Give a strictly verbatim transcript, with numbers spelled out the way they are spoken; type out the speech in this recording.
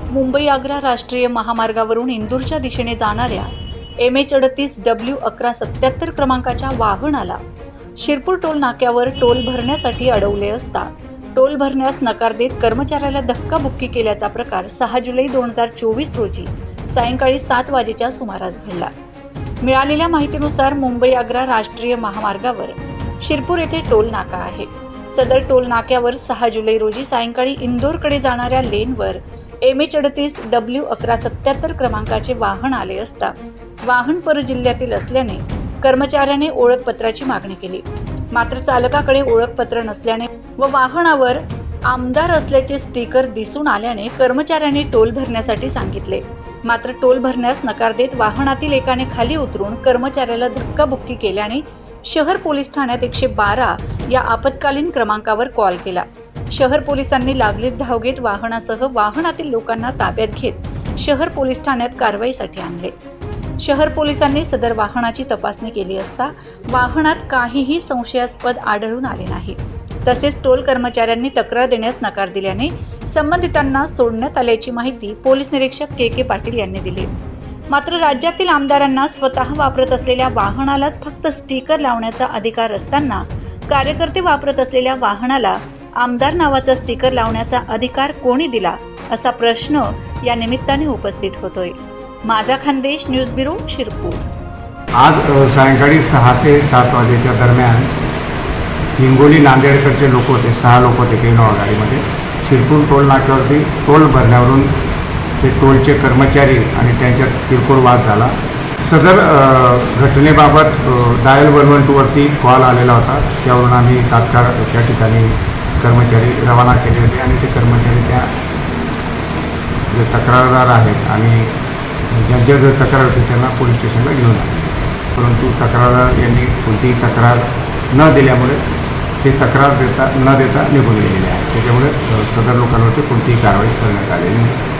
मुंबई आग्रा राष्ट्रीय महामार्गावरून इंदूरच्या दिशेने जाणाऱ्या एम एच अडतीस डब्ल्यू अकरा सत्याहत्तर क्रमांकाच्या वाहनाला शिरपूर टोल नाक्यावर टोल भरण्यासाठी अडवले असता टोल भरण्यास नकार देत कर्मचाऱ्याला धक्काबुक्की केल्याचा प्रकार सहा जुलै दोन हजार चोवीस रोजी सायंकाळी सात वाजेच्या सुमारास घडला। मिळालेल्या माहितीनुसार मुंबई आग्रा राष्ट्रीय महामार्गावर शिरपूर येथे टोल नाका आहे। सदर टोल नाक्यावर सहा जुलै रोजी सायंकाळी इंदोरकडे जाणाऱ्या लेनवर एम एच अडतीस डब्ल्यू अकरा सत्याहत्तर क्रमांकाचे वाहन आले असता वाहन परजिल्ह्यातील असल्याने कर्मचाऱ्याने ओळखपत्राची मागणी केली। मात्र चालकाकडे ओळखपत्र नसल्याने व वाहनावर आमदार असल्याचे स्टिकर दिसून आल्याने कर्मचाऱ्याने टोल भरण्यासाठी सांगितले। मात्र टोल भरण्यास नकार देत वाहनातील एकाने खाली उतरून कर्मचाऱ्याला धक्काबुक्की केल्याने शहर पोलीस ठाण्यात एकशे बारा या आपत्कालीन क्रमांकावर कॉल केला। शहर पोलिसांनी लागलीच धाव घेत वाहनासह वाहनातील लोकांना ताब्यात घेत शहर पोलीस ठाण्यात कारवाईसाठी आणले। शहर पोलिसांनी सदर वाहनाची तपासणी केली असता वाहनात काहीही संशयास्पद आढळून आले नाही। तसेच टोल कर्मचाऱ्यांनी तक्रार देण्यास नकार दिल्याने संबंधितांना सोडण्यात आल्याची माहिती पोलीस निरीक्षक के के पाटील यांनी दिली। मात्र राज्यातील आमदारांना स्वतः वापरत असलेल्या वाहनालाच फक्त स्टिकर लावण्याचा अधिकार असताना कार्यकर्ते वापरत असलेल्या वाहनाला आमदार नावाचा स्टिकर लावण्याचा अधिकार कोणी दिला असा प्रश्न या निमित्ताने उपस्थित होतोय। माझा खानदेश न्यूज ब्युरो शिरपूर। आज सायंकाळी सहा ते सात वाजेच्या दरम्यान हिंगोली नांदेडकडचे लोक होते, सहा लोक होते इनोव्हा गाडीमध्ये। शिरपूर टोल नाक्यावरती टोल भरण्यावरून ते टोलचे कर्मचारी आणि त्यांच्यात किरकोळ वाद झाला। सदर घटनेबाबत डायल वन वन टू वरती कॉल आलेला होता, त्यावरून आम्ही तात्काळ त्या ठिकाणी कर्मचारी रवाना केले होते आणि ते कर्मचारी त्या जे तक्रारदार आहेत आणि ज्यांच्या जर तक्रार होती त्यांना पोलीस स्टेशनला घेऊन आले। परंतु तक्रारदार यांनी कोणतीही तक्रार न दिल्यामुळे ते तक्रार देता न देता निघून गेलेले आहे। त्याच्यामुळे सदर लोकांवरती कोणतीही कारवाई करण्यात आलेली नाही।